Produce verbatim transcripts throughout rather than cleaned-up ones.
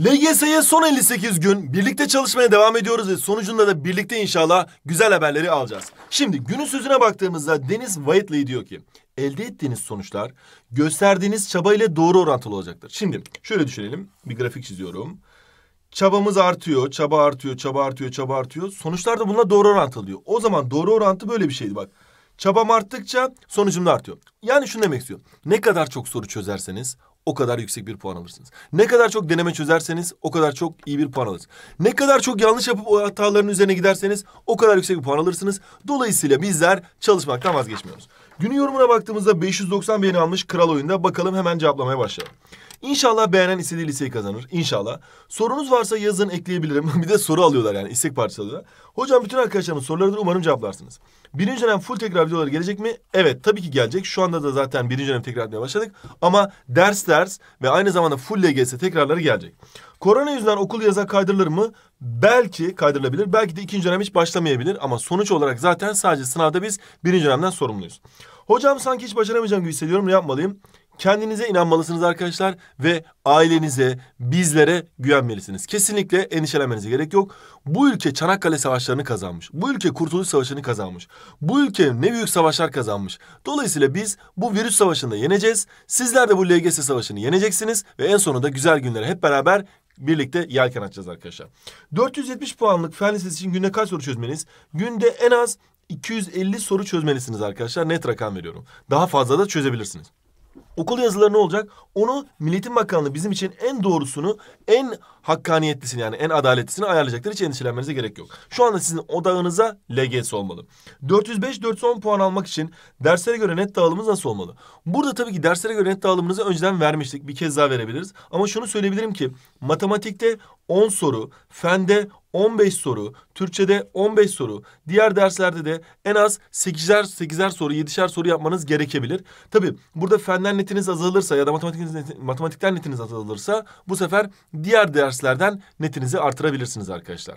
L G S'ye son elli sekiz gün birlikte çalışmaya devam ediyoruz ve sonucunda da birlikte inşallah güzel haberleri alacağız. Şimdi günün sözüne baktığımızda Deniz Whiteley diyor ki elde ettiğiniz sonuçlar gösterdiğiniz çaba ile doğru orantılı olacaktır. Şimdi şöyle düşünelim, bir grafik çiziyorum. Çabamız artıyor, çaba artıyor, çaba artıyor, çaba artıyor. Sonuçlar da bununla doğru orantılı diyor. O zaman doğru orantı böyle bir şeydi bak. Çabam arttıkça sonucum da artıyor. Yani şunu demek istiyor. Ne kadar çok soru çözerseniz o kadar yüksek bir puan alırsınız. Ne kadar çok deneme çözerseniz o kadar çok iyi bir puan alırsınız. Ne kadar çok yanlış yapıp o hataların üzerine giderseniz o kadar yüksek bir puan alırsınız. Dolayısıyla bizler çalışmaktan vazgeçmiyoruz. Günün yorumuna baktığımızda beş yüz doksan beğeni almış Kral Oyun'da. Bakalım, hemen cevaplamaya başlayalım. İnşallah beğenen istediği liseyi kazanır. İnşallah. Sorunuz varsa yazın, ekleyebilirim. Bir de soru alıyorlar yani, istek parçası alıyorlar. Hocam bütün arkadaşlarımın sorularıdır, umarım cevaplarsınız. Birinci dönem full tekrar videoları gelecek mi? Evet, tabii ki gelecek. Şu anda da zaten birinci dönem tekrar etmeye başladık. Ama ders ders ve aynı zamanda full L G S tekrarları gelecek. Korona yüzünden okul yaza kaydırılır mı? Belki kaydırılabilir. Belki de ikinci dönem hiç başlamayabilir. Ama sonuç olarak zaten sadece sınavda biz birinci dönemden sorumluyuz. Hocam sanki hiç başaramayacağım gibi hissediyorum. Ne yapmalıyım? Kendinize inanmalısınız arkadaşlar ve ailenize, bizlere güvenmelisiniz. Kesinlikle endişelenmenize gerek yok. Bu ülke Çanakkale Savaşları'nı kazanmış. Bu ülke Kurtuluş Savaşı'nı kazanmış. Bu ülke ne büyük savaşlar kazanmış. Dolayısıyla biz bu virüs savaşında yeneceğiz. Sizler de bu L G S savaşını yeneceksiniz ve en sonunda güzel günlere hep beraber birlikte yelken açacağız arkadaşlar. dört yüz yetmiş puanlık fen lisesi için günde kaç soru çözmeniz? Günde en az iki yüz elli soru çözmelisiniz arkadaşlar. Net rakam veriyorum. Daha fazla da çözebilirsiniz. Okul yazıları ne olacak? Onu Milli Eğitim Bakanlığı bizim için en doğrusunu, en hakkaniyetlisini yani en adaletlisini ayarlayacaktır. Hiç endişelenmenize gerek yok. Şu anda sizin odağınıza L G S olmalı. dört yüz beş dört yüz on puan almak için derslere göre net dağılımınız nasıl olmalı? Burada tabii ki derslere göre net dağılımınızı önceden vermiştik. Bir kez daha verebiliriz. Ama şunu söyleyebilirim ki matematikte on soru, fende on beş soru, Türkçe'de on beş soru, diğer derslerde de en az sekizer sekizer soru, yedişer soru yapmanız gerekebilir. Tabii burada fenden netiniz azalırsa ya da matematik, matematikten netiniz azalırsa bu sefer diğer derslerden netinizi artırabilirsiniz arkadaşlar.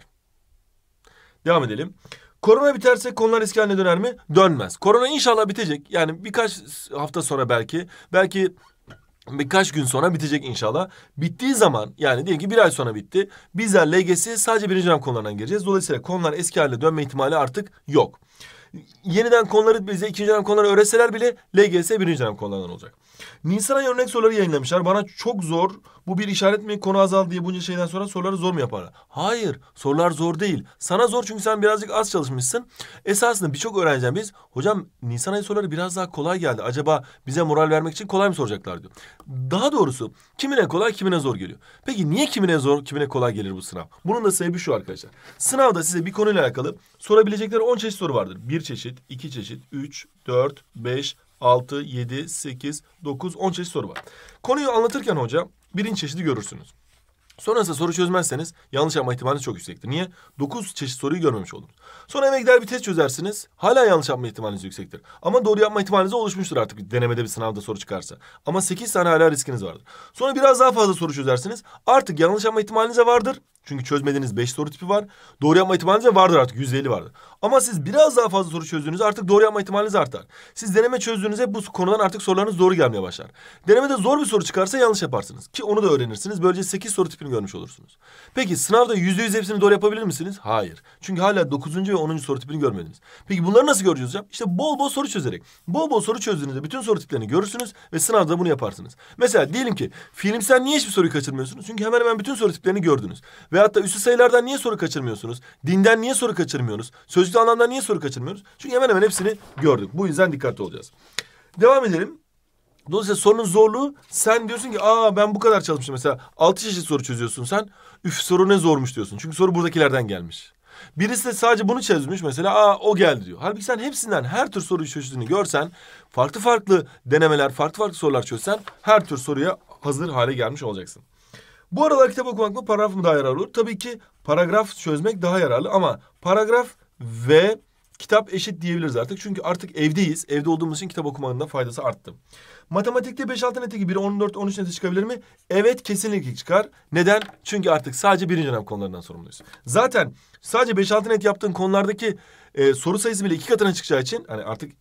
Devam edelim. Korona biterse konular eski haline döner mi? Dönmez. Korona inşallah bitecek. Yani birkaç hafta sonra belki, belki birkaç gün sonra bitecek inşallah. Bittiği zaman yani diyelim ki bir ay sonra bitti. Bizler L G S'ye sadece birinci dönem konularından gireceğiz. Dolayısıyla konular eski haline dönme ihtimali artık yok. Yeniden konuları bize ikinci dönem konuları öğretseler bile L G S birinci dönem konularından olacak. Nisan ayı örnek soruları yayınlamışlar. Bana çok zor. Bu bir işaret mi? Konu azaldı diye bunca şeyden sonra soruları zor mu yaparlar? Hayır. Sorular zor değil. Sana zor çünkü sen birazcık az çalışmışsın. Esasında birçok öğrenciden biz hocam Nisan ayı soruları biraz daha kolay geldi. Acaba bize moral vermek için kolay mı soracaklar diyor. Daha doğrusu kimine kolay kimine zor geliyor. Peki niye kimine zor kimine kolay gelir bu sınav? Bunun da sebebi şu arkadaşlar. Sınavda size bir konuyla alakalı sorabilecekleri on çeşit soru vardır. Bir çeşit, iki çeşit, üç, dört, beş, altı, yedi, sekiz, dokuz, on çeşit soru var. Konuyu anlatırken hoca birinci çeşidi görürsünüz. Sonrasında soru çözmezseniz yanlış yapma ihtimaliniz çok yüksektir. Niye? dokuz çeşit soruyu görmemiş oldunuz. Sonra eve gider bir test çözersiniz. Hala yanlış yapma ihtimaliniz yüksektir. Ama doğru yapma ihtimaliniz oluşmuştur artık bir denemede bir sınavda soru çıkarsa. Ama sekiz tane hala riskiniz vardır. Sonra biraz daha fazla soru çözersiniz. Artık yanlış yapma ihtimaliniz de vardır. Çünkü çözmediğiniz beş soru tipi var. Doğru yapma ihtimaliniz de vardır artık. yüzde elli vardır. Ama siz biraz daha fazla soru çözdüğünüzde artık doğru yapma ihtimaliniz artar. Siz deneme çözdüğünüzde bu konudan artık sorularınız doğru gelmeye başlar. Denemede zor bir soru çıkarsa yanlış yaparsınız. Ki onu da öğrenirsiniz. Böylece sekiz soru tipini görmüş olursunuz. Peki sınavda yüzde yüz hepsini doğru yapabilir misiniz? Hayır. Çünkü hala dokuzuncu ve onuncu soru tipini görmediniz. Peki bunları nasıl göreceğiz hocam? İşte bol bol soru çözerek. Bol bol soru çözdüğünüzde bütün soru tiplerini görürsünüz ve sınavda bunu yaparsınız. Mesela diyelim ki fiilimsel niye hiçbir soruyu kaçırmıyorsunuz? Çünkü hemen hemen bütün soru tiplerini gördünüz. Veyahut da üstü sayılardan niye soru kaçırmıyorsunuz? Dinden niye soru kaçırmıyoruz? Sözlük anlamdan niye soru kaçırmıyoruz? Çünkü hemen hemen hepsini gördük. Bu yüzden dikkatli olacağız. Devam edelim. Dolayısıyla sorunun zorluğu, sen diyorsun ki aa ben bu kadar çalışmışım. Mesela altı çeşit soru çözüyorsun sen. Üf soru ne zormuş diyorsun. Çünkü soru buradakilerden gelmiş. Birisi de sadece bunu çözmüş mesela aa o geldi diyor. Halbuki sen hepsinden her tür soruyu çözdüğünü görsen, farklı farklı denemeler, farklı farklı sorular çözsen her tür soruya hazır hale gelmiş olacaksın. Bu aralar kitap okumak mı, paragraf mı daha yararlı olur? Tabii ki paragraf çözmek daha yararlı ama paragraf ve kitap eşit diyebiliriz artık. Çünkü artık evdeyiz. Evde olduğumuz için kitap okumanın da faydası arttı. Matematikte beş altı neti gibi biri on dört on üç neti çıkabilir mi? Evet, kesinlikle çıkar. Neden? Çünkü artık sadece birinci dönem konularından sorumluyuz. Zaten sadece beş altı net yaptığın konulardaki e, soru sayısı bile iki katına çıkacağı için hani artık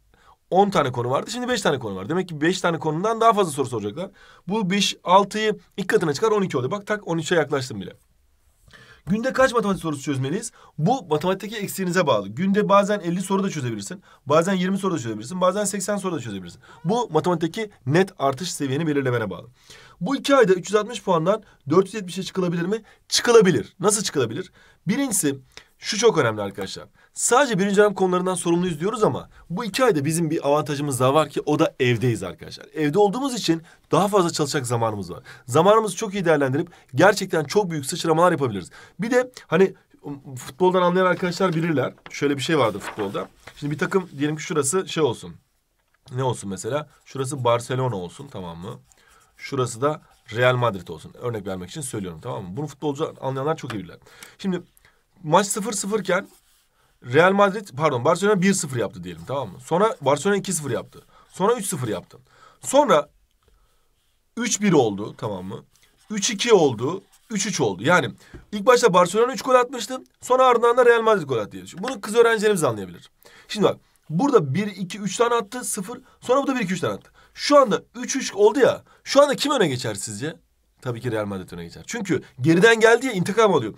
on tane konu vardı. Şimdi beş tane konu var. Demek ki beş tane konudan daha fazla soru soracaklar. Bu beş, altıyı ilk katına çıkar on iki oluyor. Bak tak on üçe yaklaştım bile. Günde kaç matematik sorusu çözmeliyiz? Bu matematikteki eksiğinize bağlı. Günde bazen elli soru da çözebilirsin. Bazen yirmi soru da çözebilirsin. Bazen seksen soru da çözebilirsin. Bu matematikteki net artış seviyeni belirlemene bağlı. Bu iki ayda üç yüz altmış puandan dört yüz yetmişe çıkılabilir mi? Çıkılabilir. Nasıl çıkılabilir? Birincisi şu çok önemli arkadaşlar. Sadece birinci dönem konularından sorumluyuz diyoruz ama bu iki ayda bizim bir avantajımız daha var ki o da evdeyiz arkadaşlar. Evde olduğumuz için daha fazla çalışacak zamanımız var. Zamanımızı çok iyi değerlendirip gerçekten çok büyük sıçramalar yapabiliriz. Bir de hani futboldan anlayan arkadaşlar bilirler. Şöyle bir şey vardır futbolda. Şimdi bir takım diyelim ki şurası şey olsun. Ne olsun mesela? Şurası Barcelona olsun, tamam mı? Şurası da Real Madrid olsun. Örnek vermek için söylüyorum, tamam mı? Bunu futbolcu anlayanlar çok iyi bilirler. Şimdi maç sıfır sıfır iken Real Madrid pardon Barcelona bir sıfır yaptı diyelim, tamam mı? Sonra Barcelona iki sıfır yaptı. Sonra üç sıfır yaptı. Sonra üç bir oldu, tamam mı? üç iki oldu. üç üç oldu. Yani ilk başta Barcelona üç gol atmıştı. Sonra ardından da Real Madrid gol attı diye düşün. Bunu kız öğrencilerimiz anlayabilir. Şimdi bak burada bir iki üç tane attı, sıfır. Sonra bu da bir iki üç tane attı. Şu anda üç üç oldu ya. Şu anda kim öne geçer sizce? Tabii ki Real Madrid öne geçer. Çünkü geriden geldi ya, intikam alıyor.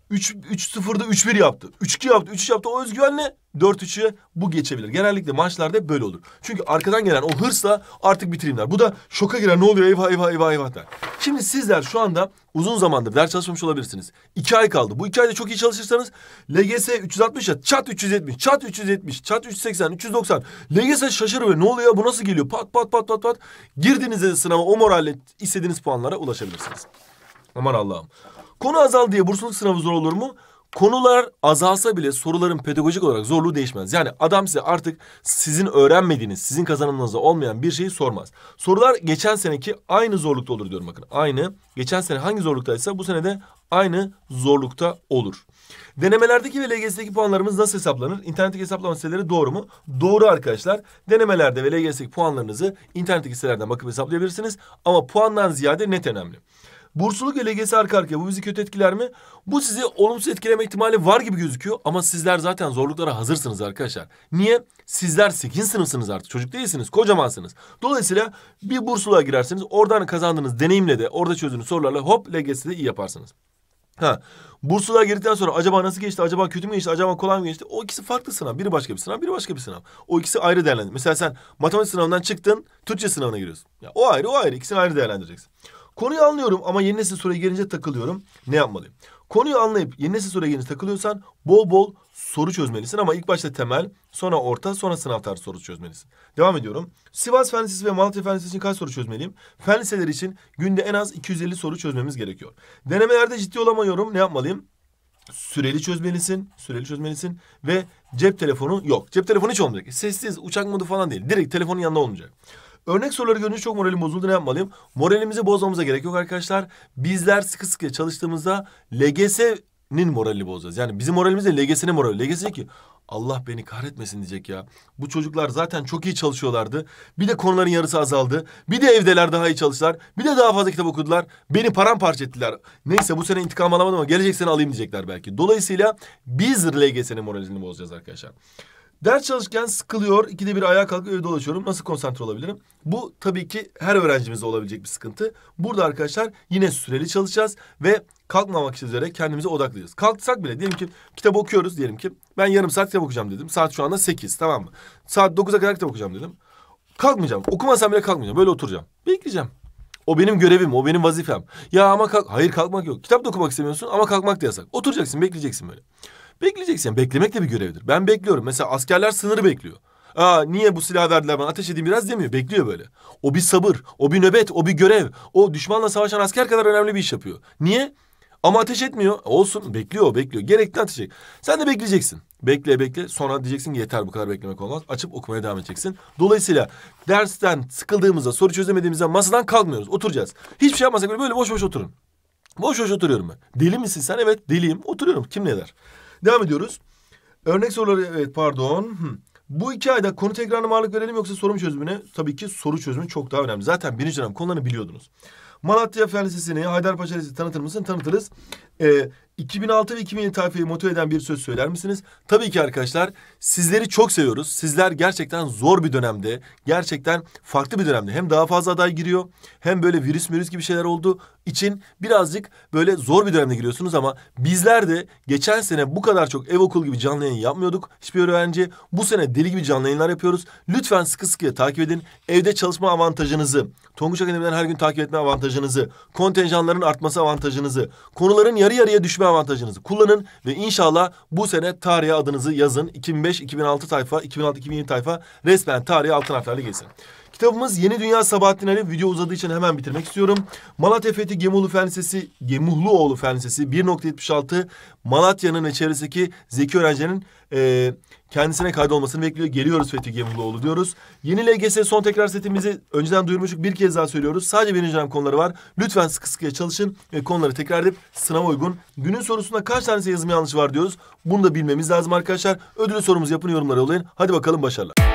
üç sıfırda üç bir yaptı. üç iki yaptı. üç üç yaptı. O özgüvenle dört üçe bu geçebilir. Genellikle maçlarda böyle olur. Çünkü arkadan gelen o hırsla artık bitireyim der. Bu da şoka girer. Ne oluyor? Eyvah eyvah eyvah eyvah der. Şimdi sizler şu anda uzun zamandır ders çalışmamış olabilirsiniz. iki ay kaldı. Bu iki ayda çok iyi çalışırsanız L G S üç yüz altmış ya, çat üç yüz yetmiş, çat üç yüz yetmiş, çat üç yüz seksen, üç yüz doksan. L G S şaşırır ve ne oluyor? Bu nasıl geliyor? Pat pat pat pat pat. Girdiğinizde sınava o moralle istediğiniz puanlara ulaşabilirsiniz. Aman Allah'ım. Konu azal diye bursluluk sınavı zor olur mu? Konular azalsa bile soruların pedagojik olarak zorluğu değişmez. Yani adam size artık sizin öğrenmediğiniz, sizin kazanımınızda olmayan bir şeyi sormaz. Sorular geçen seneki aynı zorlukta olur diyorum bakın. Aynı. Geçen sene hangi zorluktaysa bu sene de aynı zorlukta olur. Denemelerdeki ve L G S'deki puanlarımız nasıl hesaplanır? İnternetteki hesaplama siteleri doğru mu? Doğru arkadaşlar. Denemelerde ve L G S'deki puanlarınızı internetteki sitelerden bakıp hesaplayabilirsiniz. Ama puandan ziyade net önemli. Bursluluk ve L G S arka arkaya, bu bizi kötü etkiler mi? Bu sizi olumsuz etkileme ihtimali var gibi gözüküyor ama sizler zaten zorluklara hazırsınız arkadaşlar. Niye? Sizler sekizinci sınıfsınız artık. Çocuk değilsiniz, kocamansınız. Dolayısıyla bir bursluluğa girersiniz. Oradan kazandığınız deneyimle de, orada çözdüğünüz sorularla hop L G S'de iyi yaparsınız. Ha, bursluluğa girdikten sonra acaba nasıl geçti, acaba kötü mü geçti, acaba kolay mı geçti? O ikisi farklı sınav. Biri başka bir sınav, biri başka bir sınav. O ikisi ayrı değerlendir. Mesela sen matematik sınavından çıktın, Türkçe sınavına giriyorsun. Ya, o ayrı, o ayrı. İkisini ayrı değerlendireceksin. Konuyu anlıyorum ama yeni nesil soruya gelince takılıyorum. Ne yapmalıyım? Konuyu anlayıp yeni nesil soruya gelince takılıyorsan bol bol soru çözmelisin ama ilk başta temel, sonra orta, sonra sınav tarzı soru çözmelisin. Devam ediyorum. Sivas Fen Lisesi ve Malatya Fen Lisesi için kaç soru çözmeliyim? Fen liseleri için günde en az iki yüz elli soru çözmemiz gerekiyor. Denemelerde ciddi olamıyorum. Ne yapmalıyım? Süreli çözmelisin, süreli çözmelisin ve cep telefonu yok. Cep telefonu hiç olmayacak. Sessiz, uçak modu falan değil. Direkt telefonun yanında olmayacak. Örnek soruları görünce çok moralim bozuldu, ne yapmalıyım? Moralimizi bozmamıza gerek yok arkadaşlar. Bizler sıkı sıkı çalıştığımızda L G S'nin moralini bozacağız. Yani bizim moralimiz de L G S'nin morali. L G S ki Allah beni kahretmesin diyecek ya. Bu çocuklar zaten çok iyi çalışıyorlardı. Bir de konuların yarısı azaldı. Bir de evdeler daha iyi çalıştılar. Bir de daha fazla kitap okudular. Beni paramparça ettiler. Neyse bu sene intikam alamadım ama gelecek sene alayım diyecekler belki. Dolayısıyla biz L G S'nin moralini bozacağız arkadaşlar. Ders çalışırken sıkılıyor, ikide bir ayağa kalkıp evde dolaşıyorum. Nasıl konsantre olabilirim? Bu tabii ki her öğrencimizde olabilecek bir sıkıntı. Burada arkadaşlar yine süreli çalışacağız ve kalkmamak üzere kendimize odaklayacağız. Kalksak bile diyelim ki kitap okuyoruz diyelim ki. Ben yarım saat kitap okuyacağım dedim. Saat şu anda sekiz, tamam mı? Saat dokuza kadar kitap okuyacağım dedim. Kalkmayacağım. Okumasam bile kalkmayacağım. Böyle oturacağım. Bekleyeceğim. O benim görevim, o benim vazifem. Ya ama kalk... Hayır, kalkmak yok. Kitap da okumak istemiyorsun ama kalkmak da yasak. Oturacaksın, bekleyeceksin böyle. Bekleyeceksin. Beklemek de bir görevdir. Ben bekliyorum. Mesela askerler sınırı bekliyor. Aa, niye bu silahı verdiler bana, ateş edeyim biraz demiyor. Bekliyor böyle. O bir sabır, o bir nöbet, o bir görev. O düşmanla savaşan asker kadar önemli bir iş yapıyor. Niye? Ama ateş etmiyor. Olsun, bekliyor o, bekliyor. Gerekli ateş edecek. Sen de bekleyeceksin. Bekle bekle. Sonra diyeceksin ki yeter, bu kadar beklemek olmaz. Açıp okumaya devam edeceksin. Dolayısıyla dersten sıkıldığımızda, soru çözemediğimizde masadan kalkmıyoruz. Oturacağız. Hiçbir şey yapmasak böyle, böyle boş boş oturun. Boş boş oturuyorum ben. Deli misin sen? Evet, deliyim. Oturuyorum. Kim ne der? Devam ediyoruz. Örnek soruları, evet pardon. Hmm. Bu iki ayda konu tekrarına ağırlık verelim yoksa soru mu çözümüne? Tabii ki soru çözümü çok daha önemli. Zaten birinci dönem konularını biliyordunuz. Malatya Fen Lisesi'ni, Haydarpaşa Lisesi tanıtır mısın? Tanıtırız. Ee, iki bin altı ve iki bin yedi tayfayı motive eden bir söz söyler misiniz? Tabii ki arkadaşlar. Sizleri çok seviyoruz. Sizler gerçekten zor bir dönemde, gerçekten farklı bir dönemde hem daha fazla aday giriyor hem böyle virüs virüs gibi şeyler olduğu için birazcık böyle zor bir dönemde giriyorsunuz ama bizler de geçen sene bu kadar çok ev okul gibi canlı yayın yapmıyorduk. Hiçbir öğrenci bu sene deli gibi canlı yayınlar yapıyoruz. Lütfen sıkı sıkıya takip edin. Evde çalışma avantajınızı, Tonguç Akademi'den her gün takip etme avantajınızı, kontenjanların artması avantajınızı, konuların yarı yarıya düşme avantajınızı kullanın ve inşallah bu sene tarihe adınızı yazın. iki bin beş iki bin altı tayfa, iki bin altı iki bin yedi tayfa resmen tarihe altın harflerle geçsin. Kitabımız Yeni Dünya Sabahattin Ali. Video uzadığı için hemen bitirmek istiyorum. Malatya Fethi Gemuhlu Fen Lisesi, Gemuhluoğlu Fen Lisesi bir nokta yetmiş altı Malatya'nın ve çevresindeki zeki öğrencilerin e, kendisine kaydolmasını bekliyor. Geliyoruz Fethi Gemuhluoğlu diyoruz. Yeni L G S son tekrar setimizi önceden duyurmuştuk. Bir kez daha söylüyoruz. Sadece birinci dönem konuları var. Lütfen sıkı sıkıya çalışın ve konuları tekrar edip sınava uygun. Günün sorusunda kaç tanesi yazım yanlış var diyoruz. Bunu da bilmemiz lazım arkadaşlar. Ödülü sorumuzu yapın, yorumlara yollayın. Hadi bakalım, başarılar.